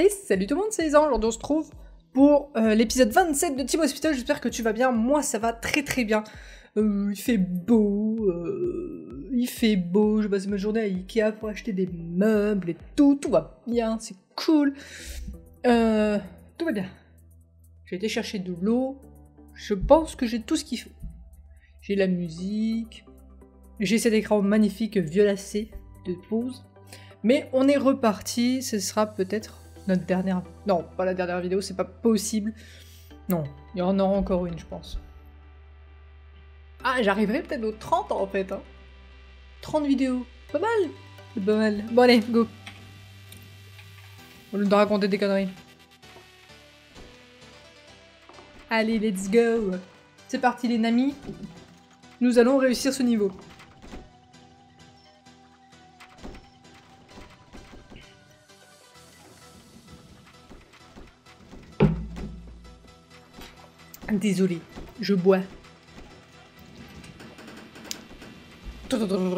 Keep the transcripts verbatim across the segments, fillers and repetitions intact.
Hey, salut tout le monde, c'est Isa. Aujourd'hui on se trouve pour euh, l'épisode vingt-sept de Team Hospital. J'espère que tu vas bien. Moi ça va très très bien. Euh, il fait beau, euh, il fait beau. Je passe ma journée à Ikea pour acheter des meubles et tout. Tout va bien, c'est cool. Euh, tout va bien. J'ai été chercher de l'eau. Je pense que j'ai tout ce qu'il faut. J'ai la musique. J'ai cet écran magnifique violacé de pause. Mais on est reparti. Ce sera peut-être notre dernière... Non, pas la dernière vidéo, c'est pas possible. Non, il y en aura encore une, je pense. Ah, j'arriverai peut-être aux trente en fait. Hein. trente vidéos. Pas mal. C'est pas mal. Bon allez, go. Au lieu de raconter des conneries. Allez, let's go. C'est parti les namis. Nous allons réussir ce niveau. Désolé, je bois. Je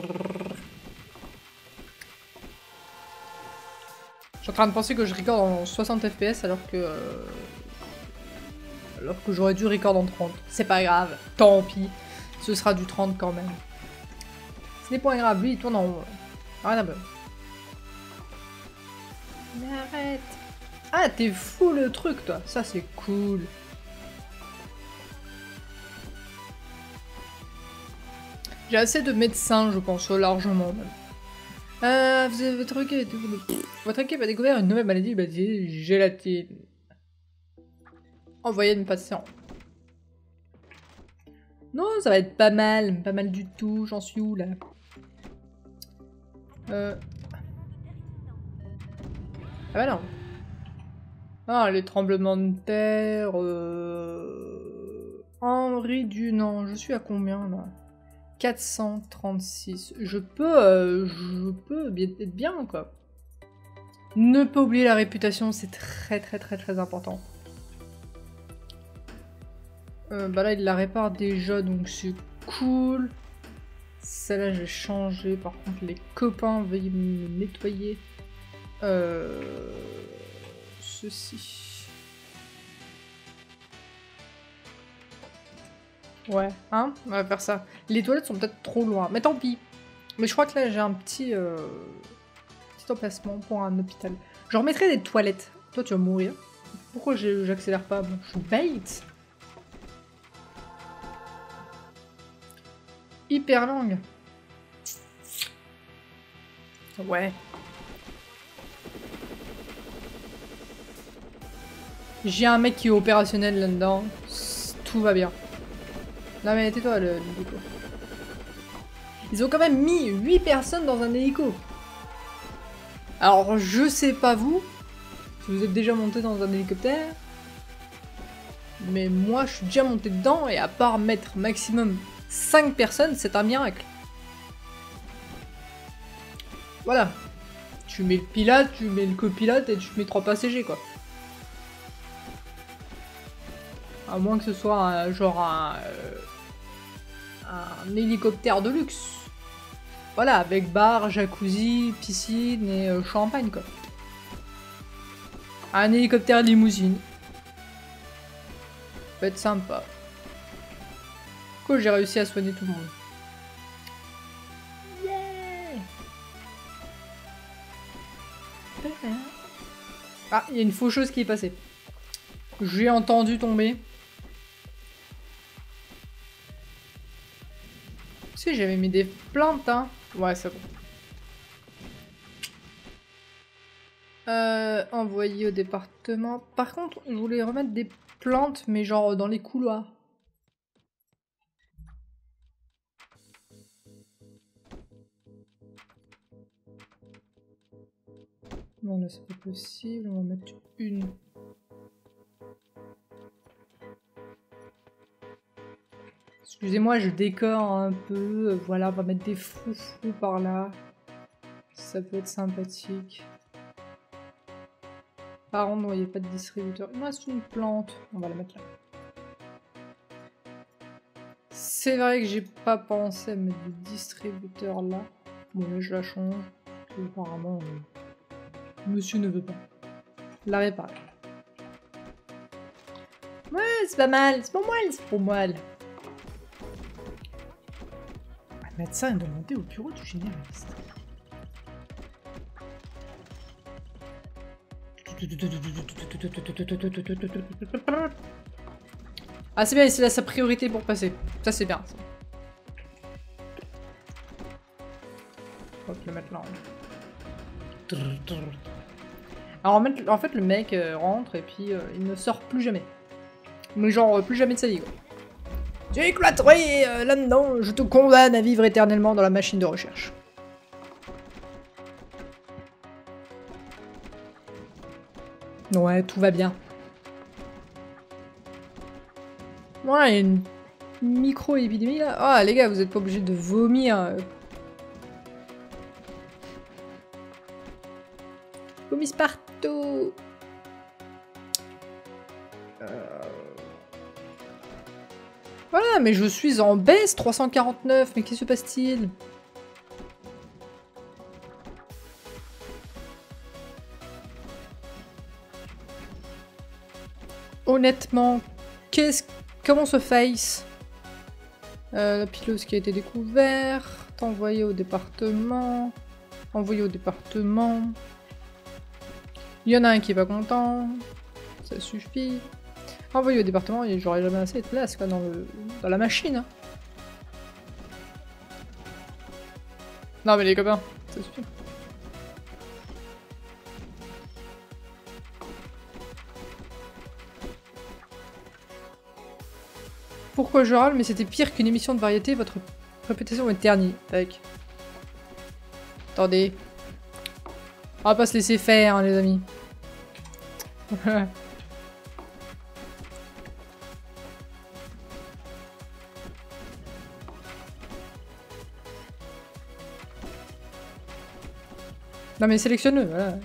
suis en train de penser que je record en soixante F P S alors que... Euh... Alors que j'aurais dû record en trente. C'est pas grave, tant pis. Ce sera du trente quand même. Ce n'est pas grave, lui il tourne en rond. Rien à voir. Mais arrête. Ah, t'es fou le truc toi. Ça c'est cool. J'ai assez de médecins, je pense, largement même. Euh, vous avez, votre, équipe, votre équipe a découvert une nouvelle maladie baptisée gélatine. Envoyez une patiente. Non, ça va être pas mal, pas mal du tout. J'en suis où là? Euh... Ah bah non. Ah, les tremblements de terre... Euh... Henri Dunant, je suis à combien là? quatre cent trente-six. Je peux, euh, je peux bien être bien, quoi. Ne pas oublier la réputation, c'est très très très très important. Euh, bah là, il la répare déjà, donc c'est cool. Celle-là, j'ai changé. Par contre, les copains, veuillez me nettoyer. Euh... Ceci. Ouais, hein? On va faire ça. Les toilettes sont peut-être trop loin, mais tant pis. Mais je crois que là, j'ai un petit, euh, petit emplacement pour un hôpital. Je remettrai des toilettes. Toi, tu vas mourir. Pourquoi j'accélère pas? Bon, je suis bait. Hyper longue. Ouais. J'ai un mec qui est opérationnel là-dedans. Tout va bien. Non mais tais-toi le l'hélico. Ils ont quand même mis huit personnes dans un hélico. Alors je sais pas vous, si vous êtes déjà monté dans un hélicoptère, mais moi je suis déjà monté dedans et à part mettre maximum cinq personnes, c'est un miracle. Voilà. Tu mets le pilote, tu mets le copilote et tu mets trois passagers quoi. À moins que ce soit un, genre un... Euh, un hélicoptère de luxe. Voilà, avec bar, jacuzzi, piscine et euh, champagne quoi. Un hélicoptère limousine. Ça peut être sympa. Cool, j'ai réussi à soigner tout le monde. Yeah. Ah, il y a une faucheuse qui est passée. J'ai entendu tomber. Si j'avais mis des plantes, hein. Ouais, c'est bon. Euh, envoyé au département. Par contre, je voulais remettre des plantes, mais genre dans les couloirs. Non, là, c'est pas possible. On va mettre une. Excusez-moi, je décore un peu. Voilà, on va mettre des froufrous par là. Ça peut être sympathique. Par contre, il n'y a pas de distributeur. Il me reste une plante. On va la mettre là. C'est vrai que j'ai pas pensé à mettre des distributeurs là. Bon, là, je la change. Apparemment, euh, monsieur ne veut pas. La réparer. Ouais, c'est pas mal, c'est pas mal, c'est pas mal. On va mettre ça et demander au bureau du généraliste. Ah c'est bien, c'est là sa priorité pour passer. Ça c'est bien. Ça. On va le mettre là. Alors en fait le mec euh, rentre et puis euh, il ne sort plus jamais. Mais genre plus jamais de sa vie quoi. Tu es cloîtré euh, là-dedans, je te condamne à vivre éternellement dans la machine de recherche. Ouais, tout va bien. Ouais, il y a une micro-épidémie là. Ah les gars, vous êtes pas obligés de vomir. Vomis partout. Euh... Voilà, mais je suis en baisse, trois cent quarante-neuf, mais qu'est-ce qui se passe-t-il? Honnêtement, qu'est-ce... Comment se face euh, la pileuse qui a été découverte, envoyé au département, envoyé au département. Il y en a un qui est pas content, ça suffit. Envoyé au département, et j'aurais jamais assez de place quoi, dans, le... dans la machine. Hein. Non mais les copains, ça suffit. Pourquoi je râle? Mais c'était pire qu'une émission de variété, votre réputation est ternie. Tac. Attendez. On va pas se laisser faire, hein, les amis. Non mais sélectionne-le, voilà.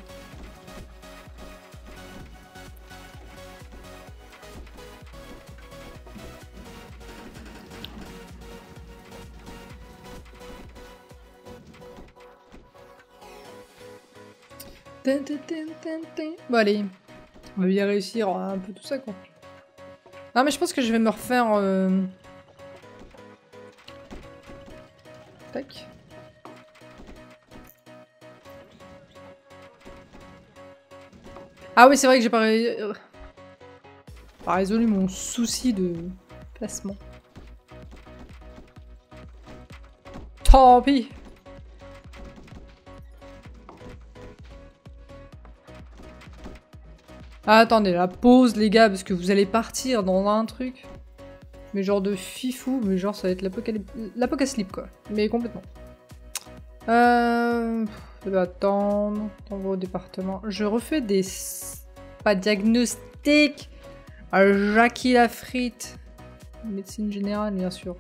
Bon allez, on va bien réussir un peu tout ça quoi. Non mais je pense que je vais me refaire... Euh... Tac. Ah oui c'est vrai que j'ai pas, ré... pas résolu mon souci de placement. Tant pis. Ah, attendez, la pause les gars, parce que vous allez partir dans un truc. Mais genre de fifou, mais genre ça va être l'apocalypse quoi. Mais complètement. Euh... Je vais attendre, t'envoie au département. Je refais des... Pas diagnostics. À Jackie Lafritte. Médecine générale, bien sûr.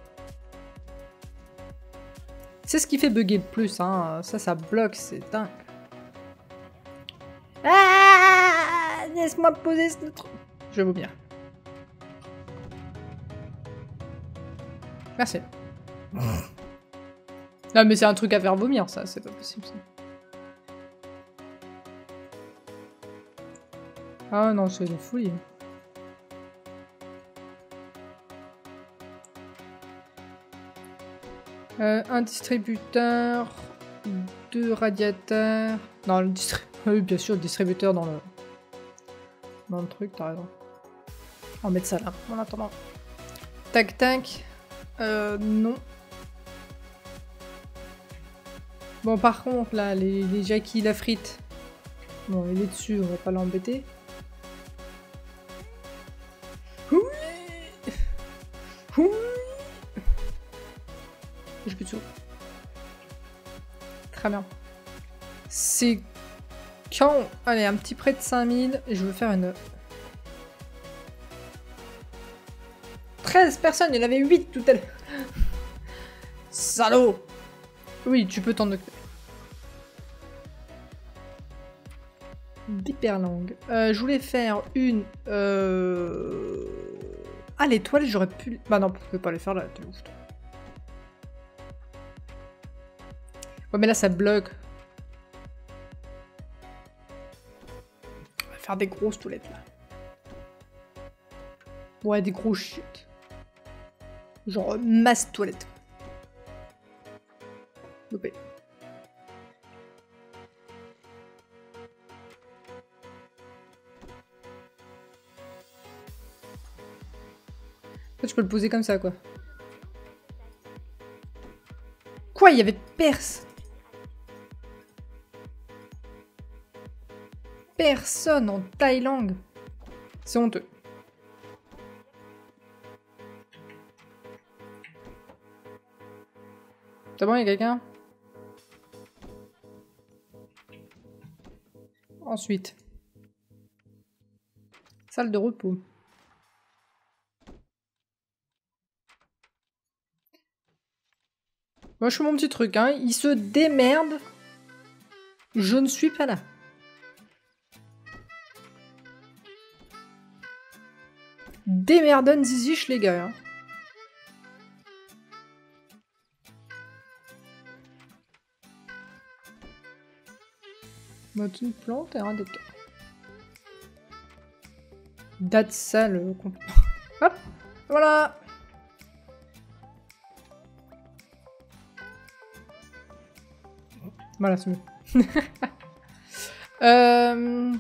C'est ce qui fait bugger le plus, hein. Ça, ça bloque, c'est dingue. Ah, laisse-moi poser ce truc. Je vais vomir. Merci. Non mais c'est un truc à faire vomir ça, c'est pas possible ça. Ah non, c'est une folie. Euh, un distributeur, deux radiateurs. Non, le distributeur. Oui, bien sûr, le distributeur dans le... Dans le truc, t'as raison. On va mettre ça là, en attendant. Tac, tac. Euh, non. Bon, par contre, là, les, les Jackie Lafritte. Bon, il est dessus, on va pas l'embêter. Oui. Oui. J'ai plus de sous. Très bien. C'est... Quand... Allez, un petit prêt de cinq mille, et je veux faire une... treize personnes, il y en avait huit tout à l'heure. Salaud. Oui, tu peux t'en occuper. D'hyperlangue. Euh, je voulais faire une... Euh... Ah, les toiles, j'aurais pu... Bah non, je peux pas les faire là, t'es ouf. Ouais, mais là, ça bloque. faire des grosses toilettes, là. Ouais, des gros chiottes. Genre, masse toilette. Loupé. En fait, je peux le poser comme ça, quoi. Quoi, il y avait perse. Personne en Thaïlande. C'est honteux. C'est bon, il y a quelqu'un? Ensuite. Salle de repos. Moi, je fais mon petit truc, hein. Il se démerde. Je ne suis pas là. Démerdon ziziche, les gars. Hein. Mode une plante et un décor. Date sale. Hop, voilà. Voilà, c'est mieux. euh...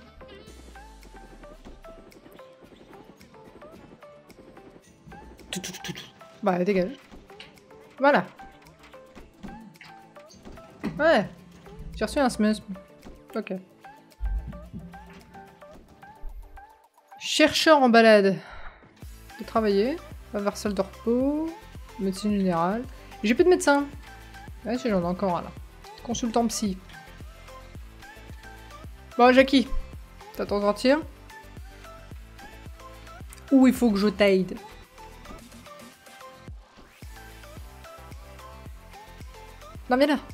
Bah, dégage. Voilà. Ouais. J'ai reçu un sms. Ok. Chercheur en balade. De travailler. Va vers salle de repos. Médecine générale. J'ai plus de médecin. Ouais, si j'en ai encore un là. Consultant psy. Bon, Jackie. T'attends de sortir? Ou il faut que je t'aide? Non, viens là.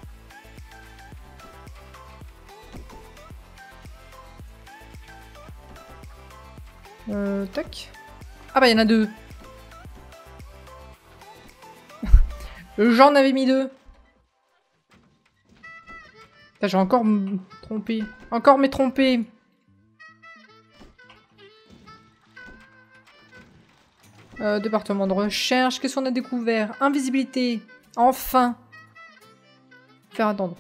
Euh, tac. Ah bah, il y en a deux. J'en avais mis deux. J'ai encore me trompé. Encore m'ai trompé. Euh, département de recherche. Qu'est-ce qu'on a découvert? Invisibilité. Enfin. Faire attendre.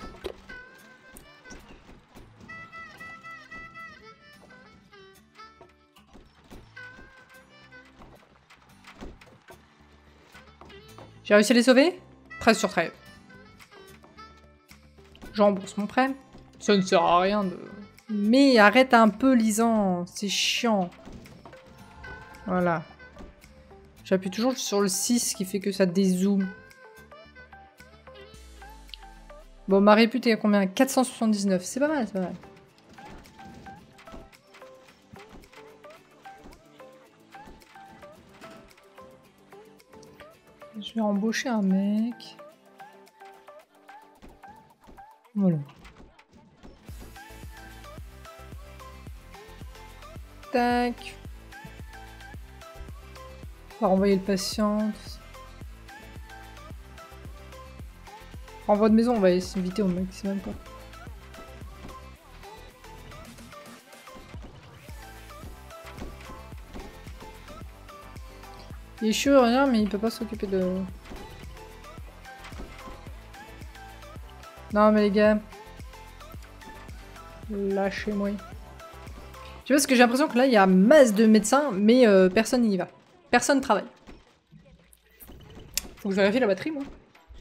J'ai réussi à les sauver? treize sur treize. Je rembourse mon prêt. Ça ne sert à rien de... Mais arrête un peu, Lisan. C'est chiant. Voilà. J'appuie toujours sur le six qui fait que ça dézoome. Bon, ma répute est à combien? quatre cent soixante-dix-neuf. C'est pas mal, c'est pas mal. Je vais embaucher un mec. Voilà. Tac. On va renvoyer le patient. Renvoi de maison, on va éviter au maximum quoi. Il est chirurgien mais il peut pas s'occuper de... Non mais les gars. Lâchez-moi. Je sais pas parce que j'ai l'impression que là il y a masse de médecins mais euh, personne n'y va. Personne travaille. Faut que je vérifie la batterie moi.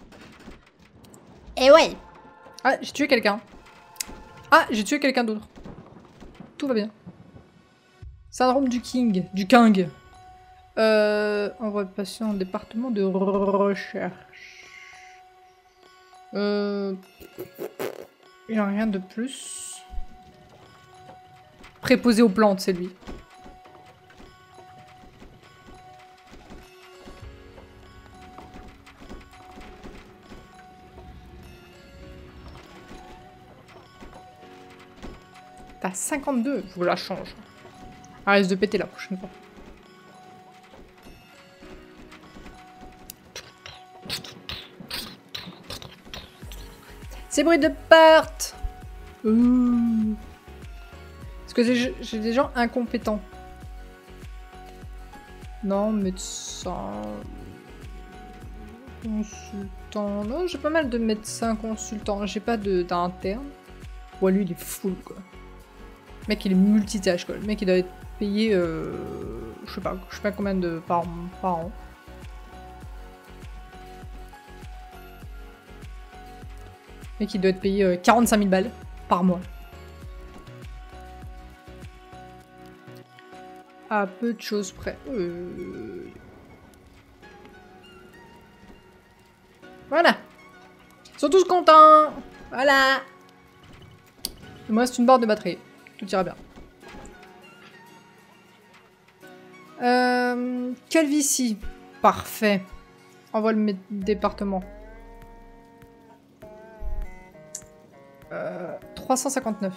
Eh ouais. Ah, j'ai tué quelqu'un. Ah, j'ai tué quelqu'un d'autre. Tout va bien. Syndrome du King. Du King. Euh, envoie le patient au département de recherche. Euh... Il n'y a rien de plus. Préposé aux plantes, c'est lui. T'as cinquante-deux, faut que je la change. Elle risque de péter la prochaine fois. C'est bruit de porte. Ouh. Est-ce que j'ai des gens incompétents. Non, médecin... Consultant... Non, j'ai pas mal de médecins consultants. J'ai pas d'interne. Ouais, lui, il est full, quoi. Le mec, il est multitâche, quoi. Le mec, il doit être payé... Euh... Je sais pas, je sais pas combien de... par, par an. Le mec, il doit être payé euh, quarante-cinq mille balles par mois. À peu de choses près. Euh... Voilà. Ils sont tous contents. Voilà. Il me reste une barre de batterie. Tout ira bien. Euh... Calvitie. Parfait. Envoie le département. Euh... trois cent cinquante-neuf.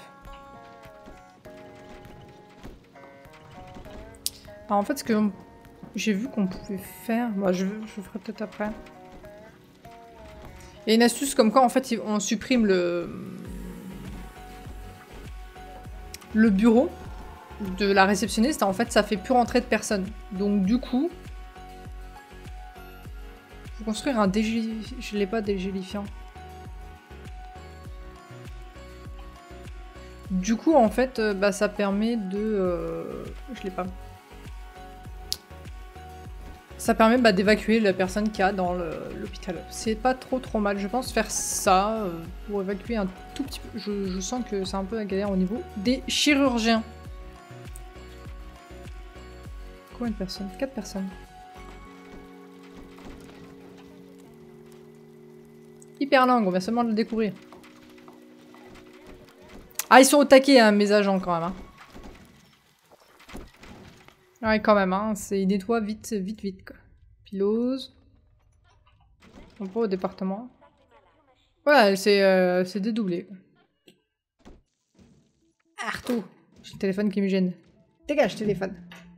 Alors en fait, ce que j'ai vu qu'on pouvait faire... Moi, je, je ferai peut-être après. Il y a une astuce comme quoi, en fait, on supprime le... Le bureau de la réceptionniste. En fait, ça fait plus rentrer de personnes. Donc, du coup... Faut construire un dégé... Je l'ai pas, dégélifiant. Du coup, en fait, euh, bah, ça permet de... Euh... Je l'ai pas. Ça permet bah, d'évacuer la personne qu'il y a dans l'hôpital. C'est pas trop trop mal, je pense, faire ça euh, pour évacuer un tout petit peu. Je, je sens que c'est un peu la galère au niveau des chirurgiens. Combien de personnes? Quatre personnes. Hyper langue, on va seulement le découvrir. Ah, ils sont au taquet, hein, mes agents, quand même. Hein. Ouais, quand même, hein, c'est, ils nettoient vite, vite, vite, quoi. Pilose. On va au département. Ouais, c'est euh, dédoublé. Arto, j'ai le téléphone qui me gêne. Dégage, téléphone.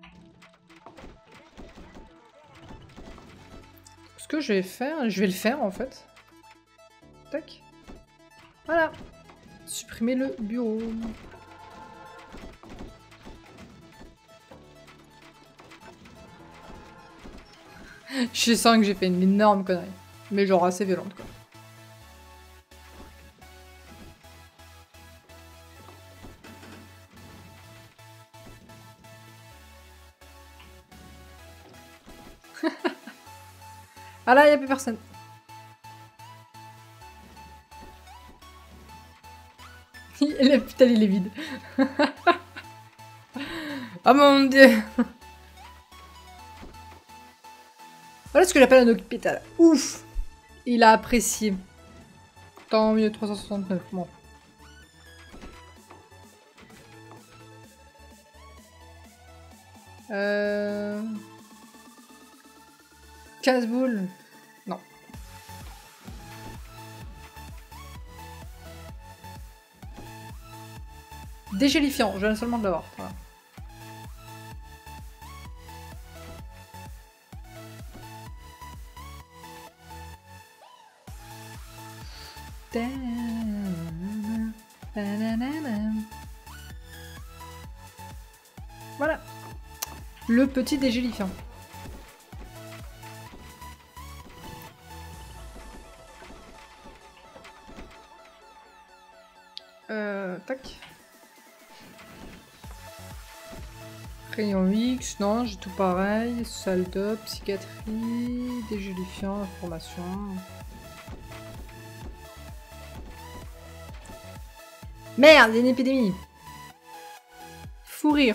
Ce que je vais faire, je vais le faire, en fait. Tac. Voilà. Supprimer le bureau. Je sens que j'ai fait une énorme connerie. Mais genre assez violente, quoi. Ah là, il n'y a plus personne. L'hôpital, il est vide. Oh mon dieu. Voilà ce que j'appelle un hôpital. Ouf. Il a apprécié. Tant mieux, trois cent soixante-neuf. Bon. Euh... Casse-boule. Non. Dégélifiant. Je viens seulement de l'avoir. Voilà. Voilà. Le petit dégélifiant. Euh, tac. Rayon X, non, j'ai tout pareil. Salle d'op, psychiatrie, dégélifiant, information. Merde, il y a une épidémie. Fou rire.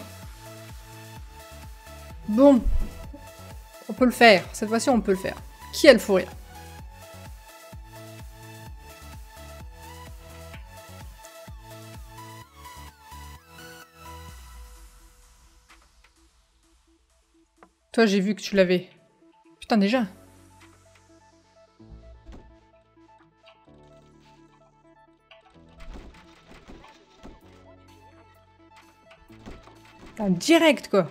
Bon. On peut le faire. Cette fois-ci, on peut le faire. Qui a le fou rire? Toi, j'ai vu que tu l'avais. Putain, déjà. En direct, quoi.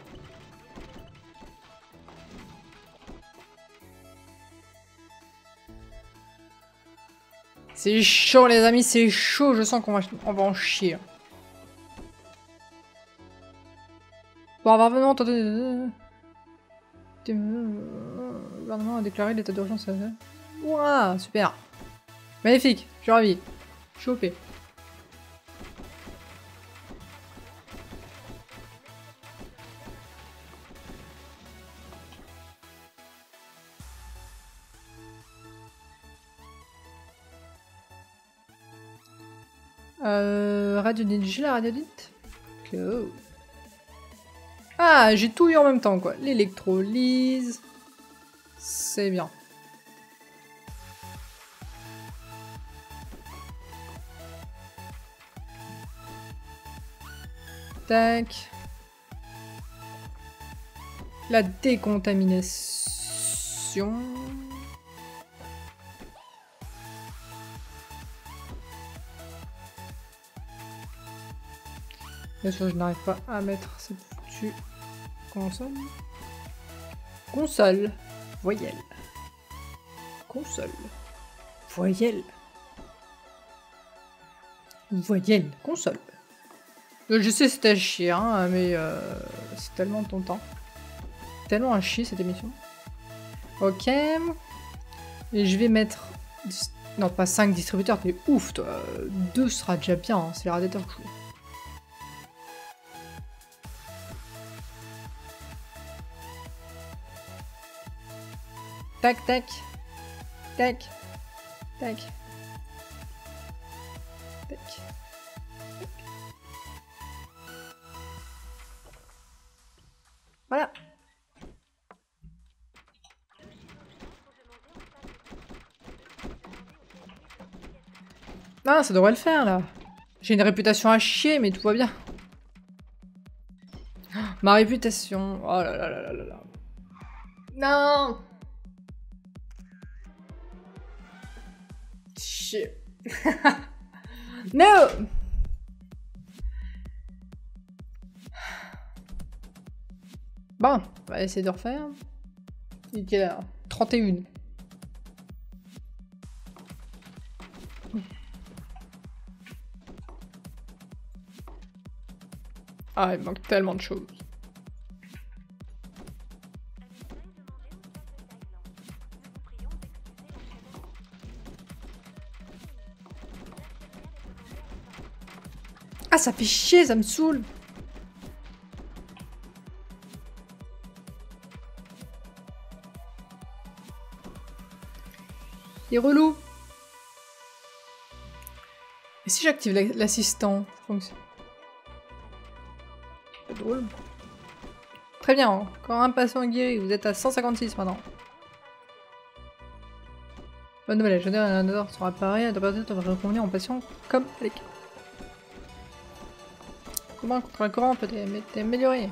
C'est chaud, les amis, c'est chaud. Je sens qu'on va, on va en chier. Pour avoir vraiment tenté... Le gouvernement a déclaré l'état d'urgence. Ouah, super. Magnifique, je suis ravi. Je suis O P. Euh, radiodite, j'ai la radiodite. Cool. Ah, j'ai tout eu en même temps, quoi. L'électrolyse. C'est bien. Tac. La décontamination. Bien sûr, je n'arrive pas à mettre cette foutue console. Console. Voyelle. Console. Voyelle. Voyelle. Console. Je sais c'est à chier, hein, mais euh, c'est tellement tentant. Tellement à chier cette émission. Ok. Et je vais mettre... Non, pas cinq distributeurs, t'es ouf, toi. deux sera déjà bien, hein, c'est les radiateurs que je veux. Tac, tac. Tac. Tac. Tac. Voilà. Ah, ça devrait le faire, là. J'ai une réputation à chier, mais tout va bien. Ma réputation... Oh là là là là là là. Non. Shit. No. Bon, on va essayer de refaire. Il est quelle heure? trente et une. Ah, il manque tellement de choses. Ah, ça fait chier, ça me saoule. Il est relou. Et si j'active l'assistant, ça fonctionne. C'est drôle. Très bien, encore un patient guéri, vous êtes à cent cinquante-six maintenant. Bonne nouvelle, je un odeur sera appareil, la température devrait reconvenir en patient comme avec. Comment contre le courant peut être amélioré?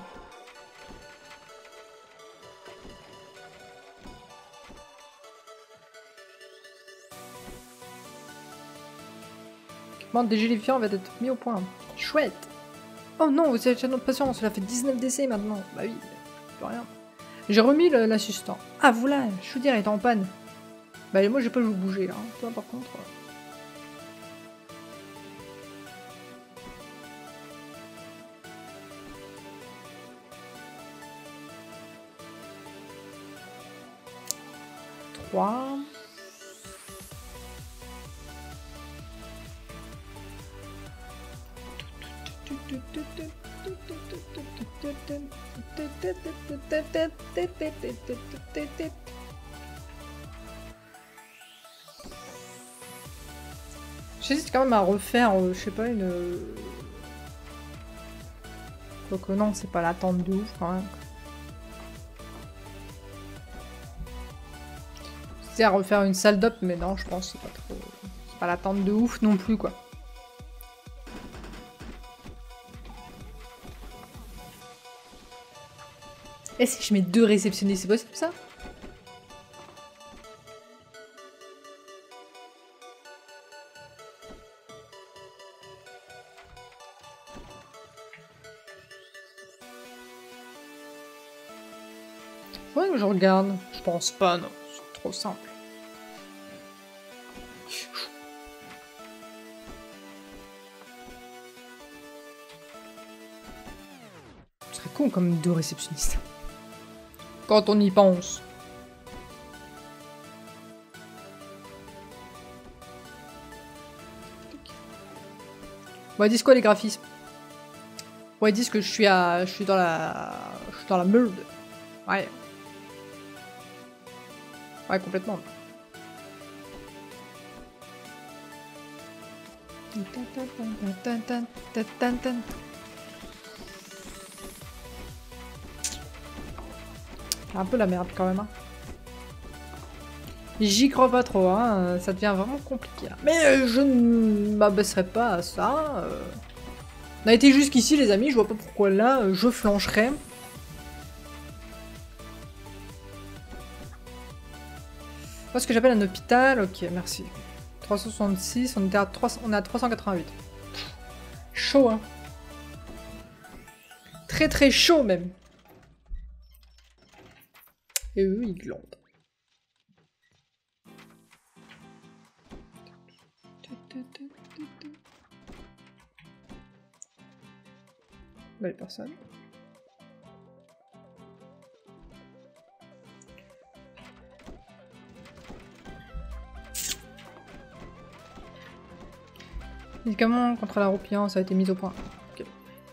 L'équipement dégélifiant va être mis au point. Chouette! Oh non, vous êtes chez notre patient, cela fait dix-neuf décès maintenant. Bah oui, plus rien. J'ai remis l'assistant. Ah, voilà, je veux dire, il est en panne. Bah moi, j'ai pas le bouger, hein. Toi, par contre... trois... J'hésite quand même à refaire, euh, je sais pas, une... Quoique non, c'est pas l'attente de ouf quand même. C'est à refaire une salle d'op, mais non, je pense que c'est pas trop... C'est pas l'attente de ouf non plus, quoi. Et si je mets deux réceptionnistes, c'est possible ça? Ouais, je regarde. Je pense pas, non. C'est trop simple. Ce serait con comme deux réceptionnistes. Quand on y pense. Bon, ils disent quoi les graphismes? Ouais, ils disent que je suis à... Je suis dans la... Je suis dans la merde. Ouais. Ouais, complètement. Un peu la merde quand même. Hein. J'y crois pas trop, hein. Ça devient vraiment compliqué. Mais euh, je ne m'abaisserai pas à ça. Euh... On a été jusqu'ici les amis, je vois pas pourquoi là euh, je flancherais. Moi ce que j'appelle un hôpital, ok merci. trois cent soixante-six, on, était à trois cents, on est à trois cent quatre-vingt-huit. Chaud hein. Très très chaud même. Et eux ils glandent. Belle personne. Médicaments contre la roupillance, ça a été mis au point. Okay.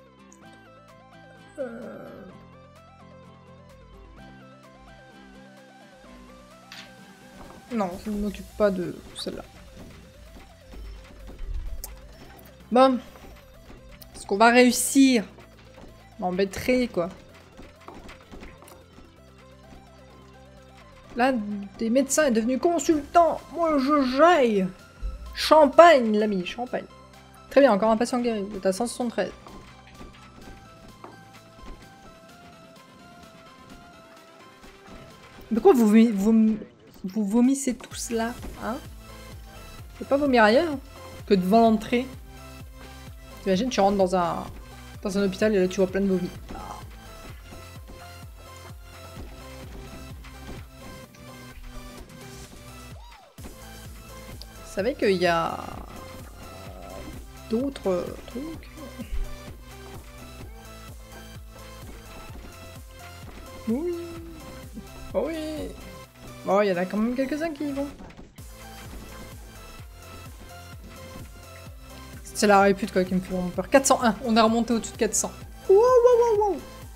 Euh... Non, je ne m'occupe pas de celle-là. Bon. Est-ce qu'on va réussir? M'embêterait, quoi. L'un des médecins est devenu consultant. Moi, je jaille. Champagne, l'ami, champagne. Très bien, encore un patient guéri. Vous êtes à cent soixante-treize. Pourquoi vous, vous, vous vomissez tous là, hein? Vous pouvez pas vomir ailleurs que devant l'entrée. T'imagines, tu rentres dans un, dans un hôpital et là tu vois plein de vomis. Ah. Vous savez qu'il y a d'autres trucs. Oui. Oh oui. Bon, il y en a quand même quelques-uns qui y vont. C'est la répute quoi qui me fait vraiment peur. quatre cent un, on est remonté au-dessus de quatre cents. Wow, wow, wow, wow.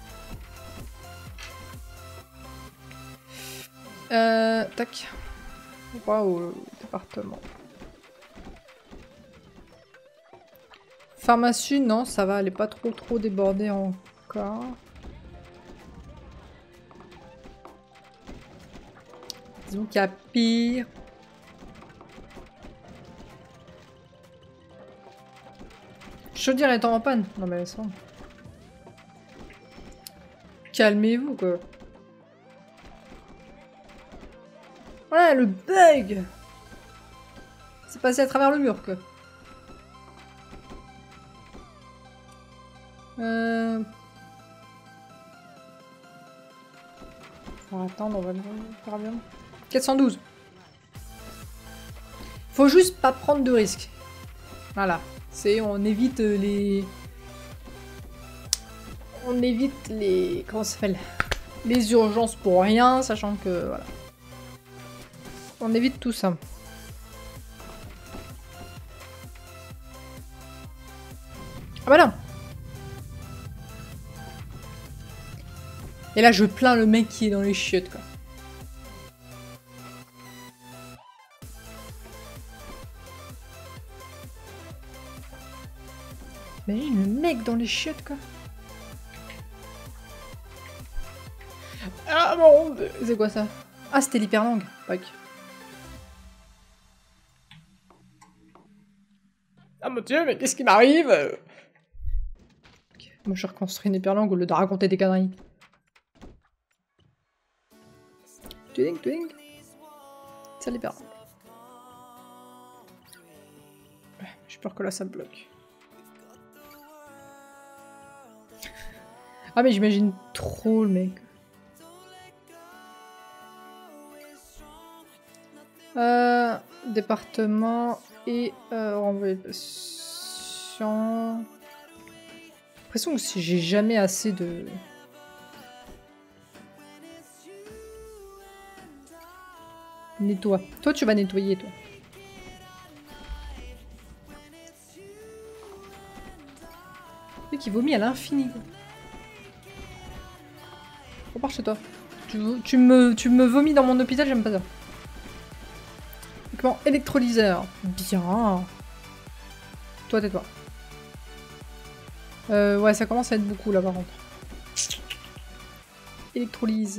Euh, tac. Waouh, département. Pharmacie, non, ça va, elle est pas trop trop débordée encore. Disons qu'il y a pire. Chaudière est en panne. Non mais ça. Calmez-vous quoi. Voilà le bug. C'est passé à travers le mur quoi. Euh... On va attendre, on va le faire bien. quatre cent douze. Faut juste pas prendre de risques. Voilà. C'est on évite les... On évite les... Comment ça s'appelle? Les urgences pour rien, sachant que... Voilà. On évite tout ça. Ah bah non. Et là je plains le mec qui est dans les chiottes quoi. Imagine le mec dans les chiottes quoi. Ah bon, c'est quoi ça? Ah c'était l'hyperlangue. Pack. Ah mon dieu, mais qu'est-ce qui m'arrive? Okay. Moi je reconstruis une hyperlangue au lieu de raconter des conneries. Twing, twing. C'est l'hyperlangue. J'ai peur que là ça me bloque. Ah mais j'imagine trop le mec. Euh, département et euh, renvoyer le patient. J'ai l'impression que si j'ai jamais assez de... Nettoie. Toi, tu vas nettoyer, toi. Le mec, il vomit à l'infini. Repars chez toi. Tu, tu, me, tu me vomis dans mon hôpital, j'aime pas ça. Équipement électrolyseur. Bien. Toi, tais-toi. Euh, ouais, ça commence à être beaucoup, là, par contre. Électrolyse.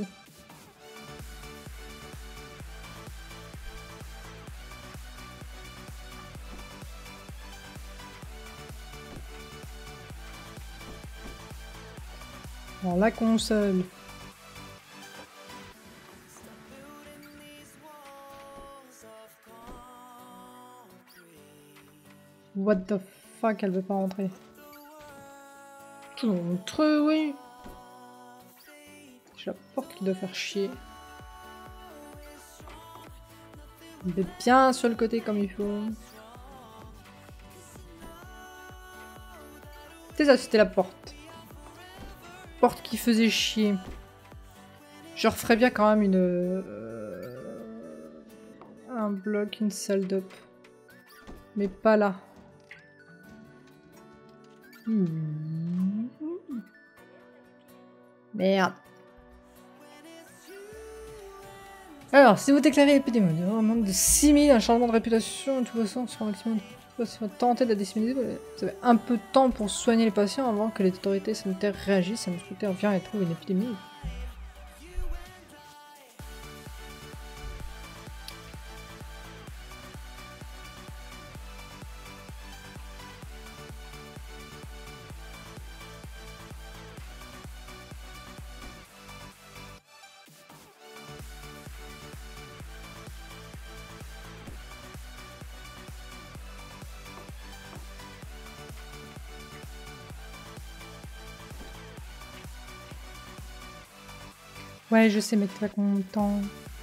Alors, la console. What the fuck, elle veut pas rentrer. Contre, oui. J'ai la porte qui doit faire chier. Il est bien sur le côté comme il faut. C'est ça, c'était la porte. Porte qui faisait chier. Je referais bien quand même une... Euh, un bloc, une salle d'op. Mais pas là. Hmm. Merde. Alors, si vous déclarez l'épidémie, un manque de six mille, un changement de réputation, de toute façon, sur un maximum de... Si vous tentez de la disséminer, vous avez un peu de temps pour soigner les patients avant que les autorités sanitaires réagissent. Un inspecteur vient et trouve une épidémie. Ouais, je sais, mais t'es pas content.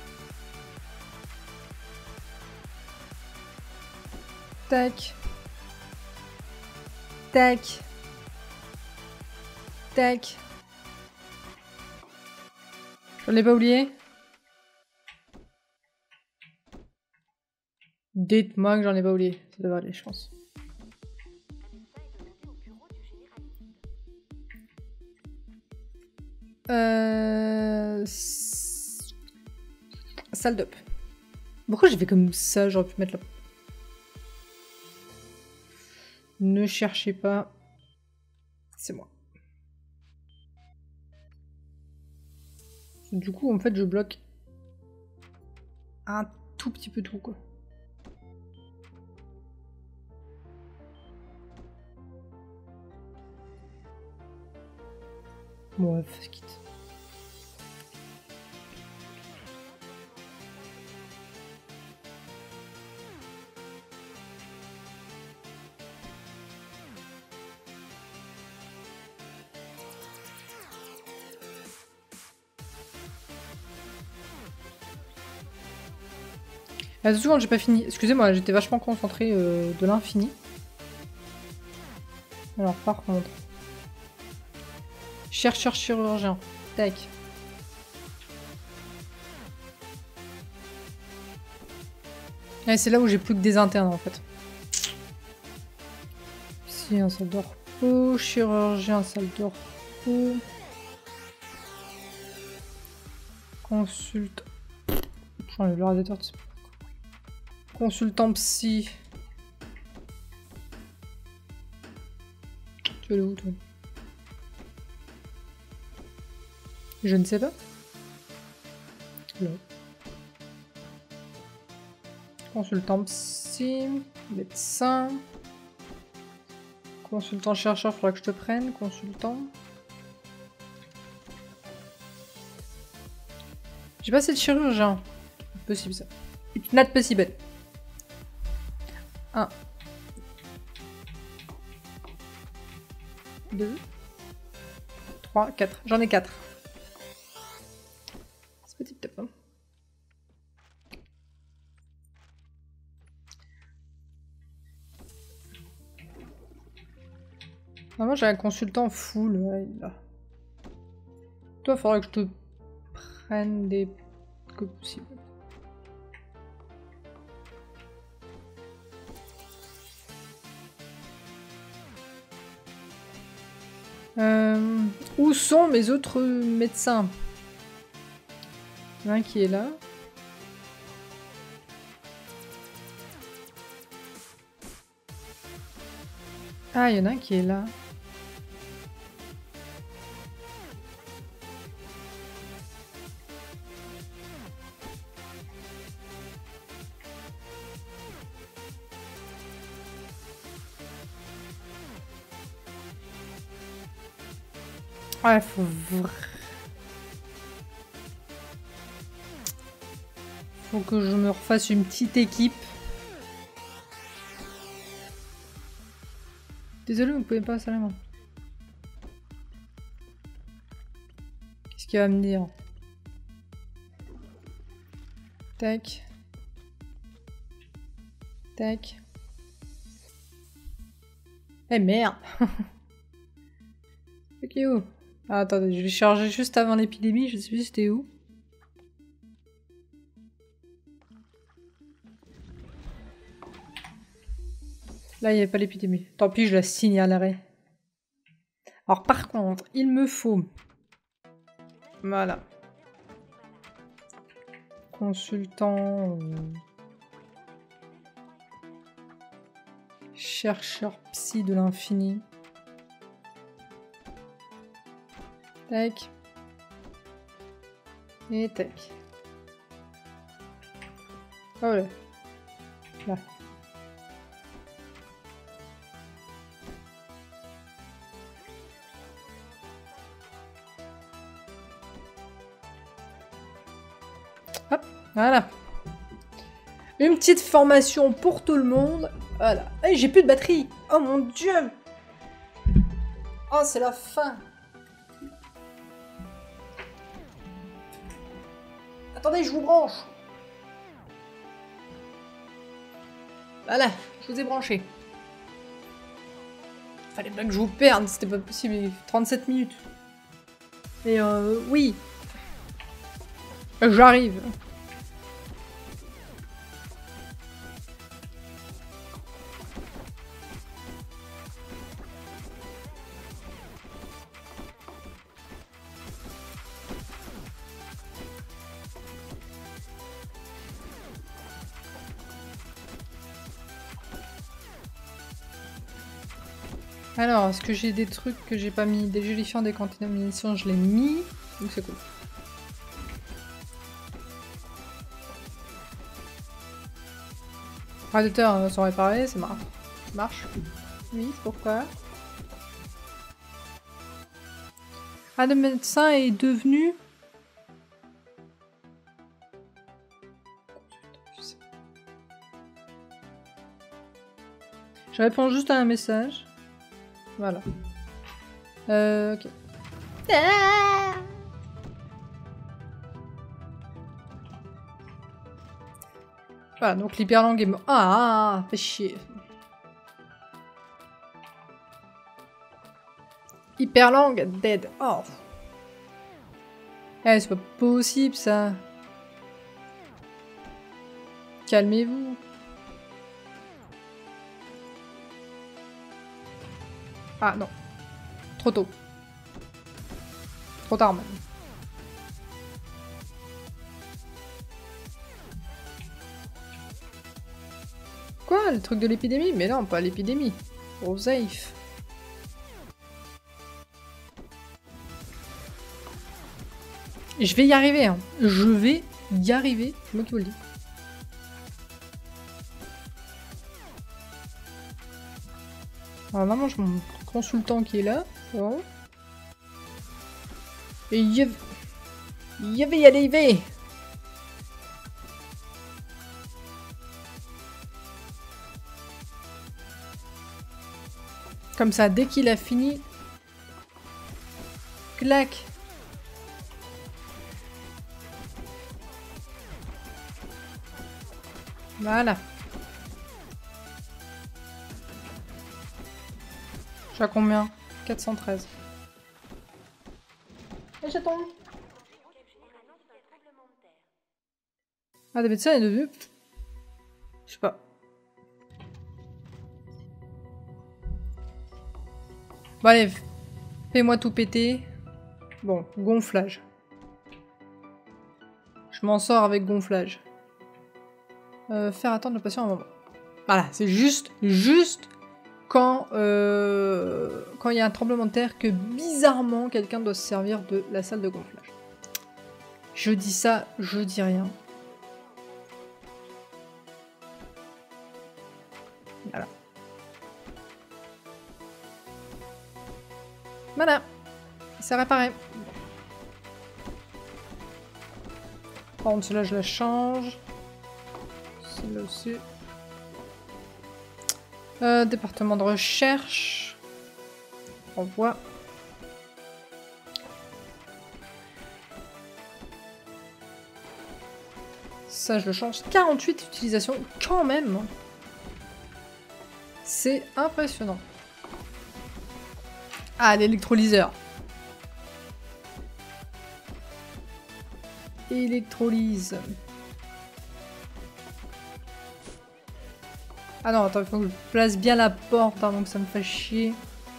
Tac. Tac. Tac. J'en ai pas oublié? Dites-moi que j'en ai pas oublié. Ça devrait aller, je pense. Euh... Salle d'op. Pourquoi j'ai fait comme ça? J'aurais pu mettre là. Ne cherchez pas. C'est moi. Du coup, en fait, je bloque un tout petit peu tout, quoi. Bon, ouais, fuck it. Ah, deux secondes, j'ai pas fini. Excusez-moi, j'étais vachement concentrée euh, de l'infini. Alors, par contre... Chercheur chirurgien. Tac. Ouais, c'est là où j'ai plus que des internes, en fait. Ici, un salle de repos. Chirurgien, salle de repos. Consulte... J'enlève le radiateur de... Consultant psy. Tu vas aller où, toi? Je ne sais pas. Là. Consultant psy. Médecin. Consultant chercheur, faudra que je te prenne. Consultant. J'ai pas assez de chirurgien. Possible ça. It's not possible. un. deux. trois, quatre. J'en ai quatre. C'est petit top. Hein. Normalement j'ai un consultant full. Ouais, là. Toi, il faudra que je te prenne des que possible. Euh, où sont mes autres médecins? Il y en a un qui est là. Ah, il y en a un qui est là. Ouais, faut vra- Faut que je me refasse une petite équipe. Désolé, vous pouvez pas, Salam. Qu'est-ce qu'il va me dire? Tac. Tac. Eh merde. Ok, où? Ah, attendez, je vais charger juste avant l'épidémie, je sais plus c'était où. Là, il n'y avait pas l'épidémie. Tant pis, je la signalerai. Alors par contre, il me faut... Voilà. Consultant... euh, Chercheur psy de l'infini. Tac. Et tac. Oh là. Là. Hop, voilà. Une petite formation pour tout le monde. Voilà. Hey, j'ai plus de batterie. Oh mon dieu. Oh, c'est la fin. Attendez, je vous branche. Voilà, je vous ai branché. Fallait pas que je vous perde, c'était pas possible. trente-sept minutes. Mais euh, oui. J'arrive. Alors, est-ce que j'ai des trucs que j'ai pas mis? Des gélifiants, des contaminations, je l'ai mis. Donc c'est cool. Radiateurs sont réparés, c'est marrant. Ça marche. Oui, pourquoi? Ah, le médecin est devenu... Je réponds juste à un message. Voilà. Euh, ok. Ah, voilà, donc l'hyperlangue est mort. Ah, ah, fait chier. Hyperlangue dead. Oh. Eh, c'est pas possible ça. Calmez-vous. Ah non. Trop tôt. Trop tard même. Quoi? Le truc de l'épidémie? Mais non, pas l'épidémie. Oh, safe. Je vais y arriver, hein. Je vais y arriver. C'est moi qui vous le dis. Alors normalement, j'ai mon consultant qui est là. Oh. Et y avait... y avait y arriver. Comme ça, dès qu'il a fini... Clac. Voilà. Je suis à combien? quatre cent treize. Et chaton. Ah, des médecins est devenu... Je sais pas. Bon, allez. Fais-moi tout péter. Bon, gonflage. Je m'en sors avec gonflage. Euh, faire attendre le patient un moment. Voilà, c'est juste, juste quand euh, quand il y a un tremblement de terre que bizarrement quelqu'un doit se servir de la salle de gonflage. Je dis ça, je dis rien. Voilà. Voilà. C'est réparé. Par contre, celle-là, je la change. Celle-là aussi. Euh, département de recherche. On voit. Ça, je le change. quarante-huit utilisations, quand même. C'est impressionnant. Ah, l'électrolyseur. Électrolyse. Ah non, attends, il faut que je place bien la porte, hein, donc ça me fait chier.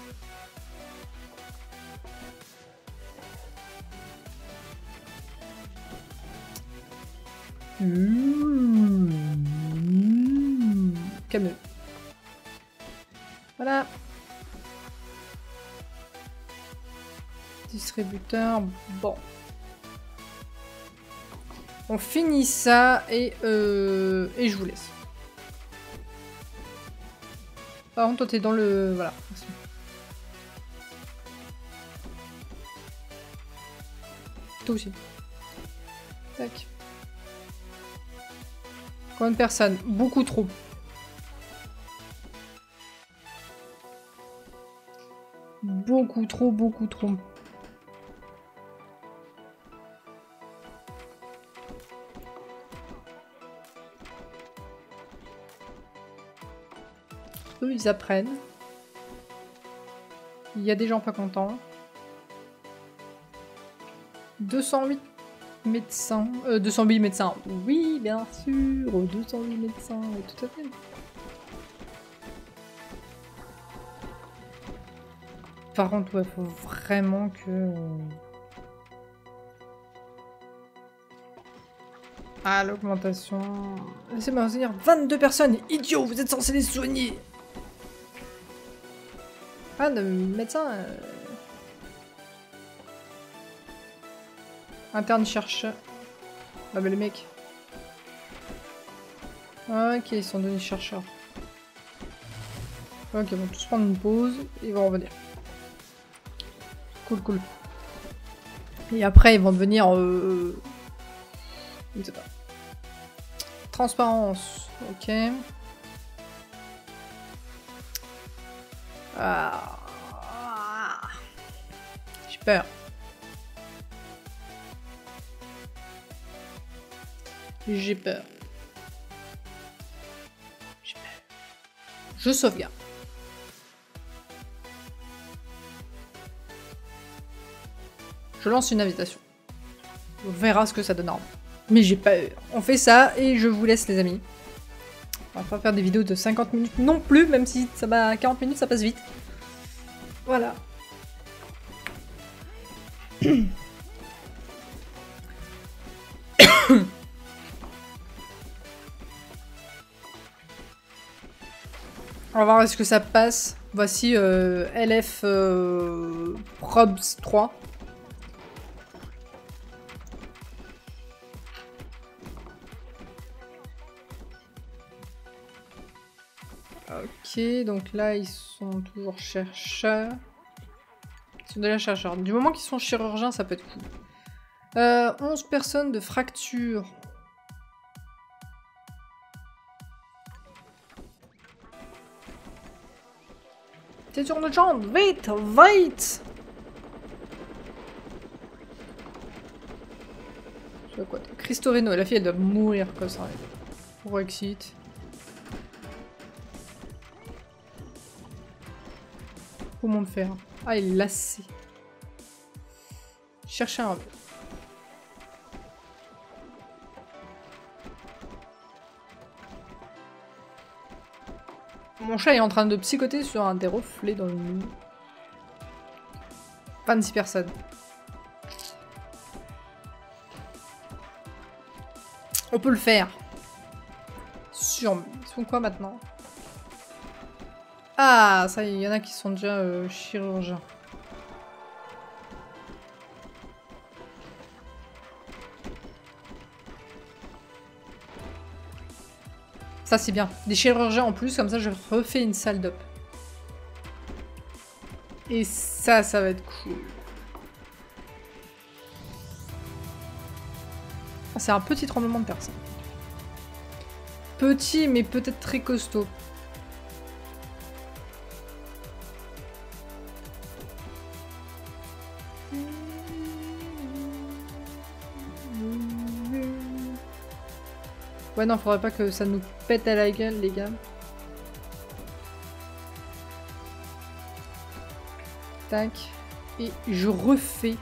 Mmh. Mmh. Calme. Voilà. Distributeur, bon. On finit ça et, euh, et je vous laisse. Par contre, toi, t'es dans le... Voilà. Merci. Toi aussi. Tac. Combien de personnes? Beaucoup trop. Beaucoup trop, beaucoup trop. Eux, ils apprennent. Il y a des gens pas contents. deux cent huit médecins. Euh, deux cent huit médecins. Oui, bien sûr. deux cent huit médecins. Tout à fait. Par contre, il ouais, faut vraiment que... Ah, l'augmentation... Laissez-moi venir vingt-deux personnes. Idiot, vous êtes censés les soigner. Ah, de médecin... Euh... Interne chercheur. Ah bah les mecs. Ok, ils sont devenus chercheurs. Ok, ils vont tous prendre une pause et ils vont revenir. Cool, cool. Et après, ils vont devenir... Euh... Je ne sais pas. Transparence. Ok. Ah. J'ai peur. J'ai peur. J'ai peur. Je sauvegarde. Je lance une invitation. On verra ce que ça donnera. Mais j'ai peur. On fait ça et je vous laisse les amis. On va pas faire des vidéos de cinquante minutes non plus, même si ça va quarante minutes, ça passe vite. Voilà. On va voir est-ce que ça passe. Voici euh, L F euh, Probs trois. Ok, donc là ils sont toujours chercheurs. Ils sont déjà chercheurs. Du moment qu'ils sont chirurgiens, ça peut être cool. Euh, onze personnes de fracture. C'est sur notre jambe, vite, vite. Je sais quoi, Cristoreno, la fille elle doit mourir comme ça. Pour exit. Comment le faire? Ah, il est lassé. Chercher un peu. Mon chat est en train de psychoter sur un des reflets dans le mur. vingt-six personnes. On peut le faire. Sur... Ils sont quoi maintenant? Ah, ça y est, il y en a qui sont déjà euh, chirurgiens. Ça c'est bien. Des chirurgiens en plus, comme ça je refais une salle d'op. Et ça, ça va être cool. Ah, c'est un petit tremblement de terre, ça. Petit, mais peut-être très costaud. Ouais, non, faudrait pas que ça nous pète à la gueule, les gars. Tac. Et je refais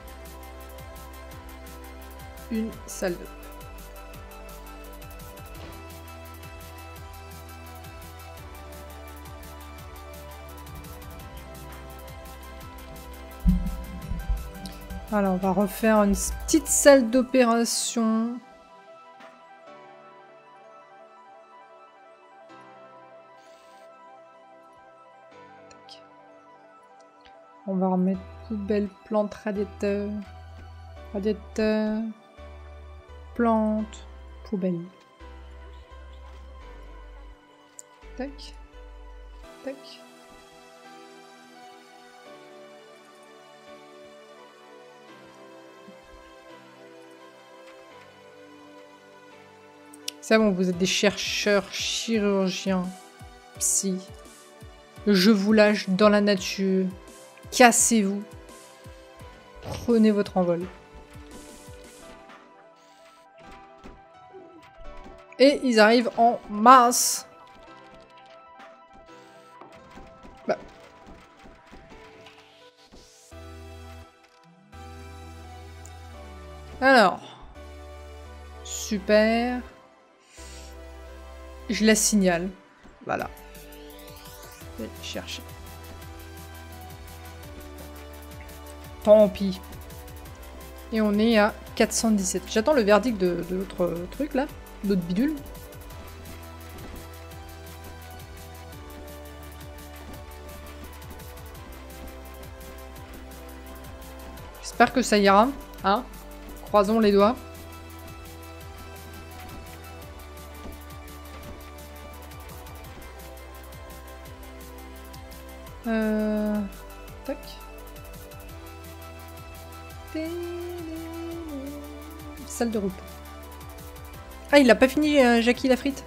une salle d'op. Alors, on va refaire une petite salle d'opération. On va remettre poubelle, plante, radiateur, radiateur, plante, poubelle. Tac, tac. C'est bon, vous êtes des chercheurs, chirurgiens, psy. Je vous lâche dans la nature. Cassez-vous. Prenez votre envol. Et ils arrivent en masse. Bah. Alors. Super. Je la signale. Voilà. Je vais chercher. Tant pis. Et on est à quatre cent dix-sept. J'attends le verdict de, de l'autre truc là. L'autre bidule. J'espère que ça ira. Hein? Croisons les doigts. Euh... Tac. Salle de repos. Ah, il a pas fini, euh, Jackie la frite.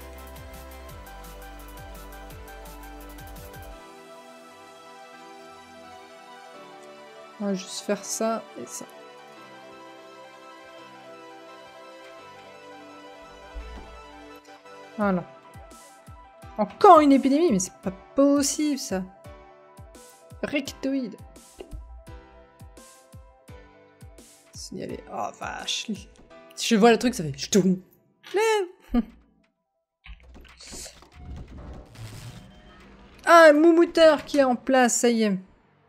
On va juste faire ça et ça. Voilà. Encore une épidémie, mais c'est pas possible ça. Rectoïde. Signaler. Oh vache. Si je vois le truc, ça fait ch'toum. Ah, un moumouteur qui est en place, ça y est.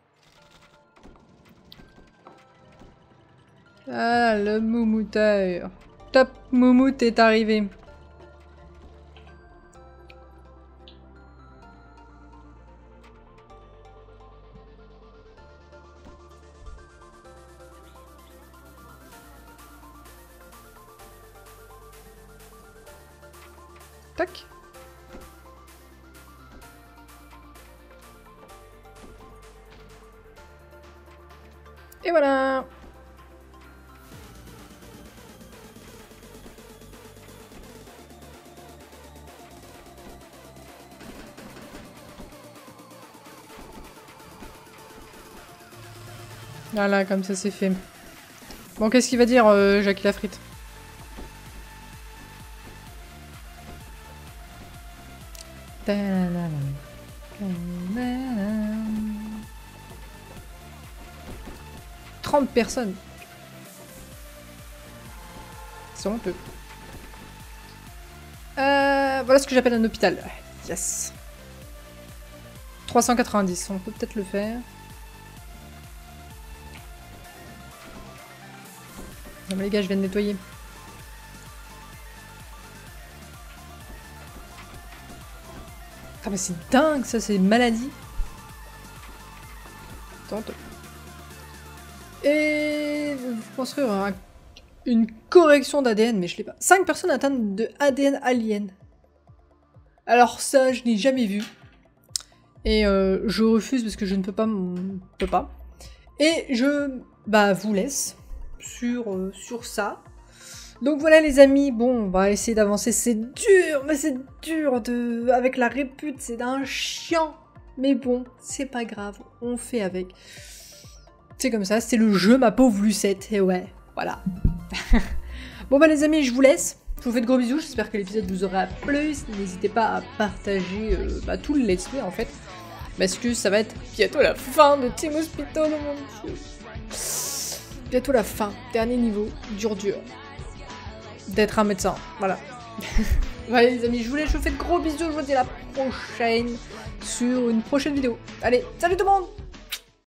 Ah, le moumouteur. Top moumoute est arrivé. Tac. Et voilà. Voilà, comme ça c'est fait. Bon, qu'est-ce qu'il va dire, euh, Jackie la frite? trente personnes. C'est honteux. Euh, voilà ce que j'appelle un hôpital. Yes. trois cent quatre-vingt-dix, on peut peut-être le faire. Non mais les gars, je viens de nettoyer. Ah mais c'est dingue ça, c'est une maladie. Attends, attends. Et... construire un... une correction d'A D N, mais je l'ai pas. cinq personnes atteintes de A D N alien. Alors ça, je n'ai jamais vu. Et euh, je refuse parce que je ne peux pas, ne peux pas. Et je bah, vous laisse sur, euh, sur ça. Donc voilà les amis, bon, on va essayer d'avancer. C'est dur, mais c'est dur de... avec la répute, c'est d'un chiant. Mais bon, c'est pas grave, on fait avec. C'est comme ça, c'est le jeu, ma pauvre Lucette. Et ouais, voilà. Bon bah les amis, je vous laisse. Je vous fais de gros bisous, j'espère que l'épisode vous aura plu. N'hésitez pas à partager euh, bah, tout le let's play en fait. Parce que ça va être bientôt la fin de Team Hospital, oh mon dieu. Bientôt la fin, dernier niveau, dur dur. D'être un médecin, voilà. Voilà les amis, je vous laisse, je vous fais de gros bisous, je vous dis à la prochaine sur une prochaine vidéo. Allez, salut tout le monde!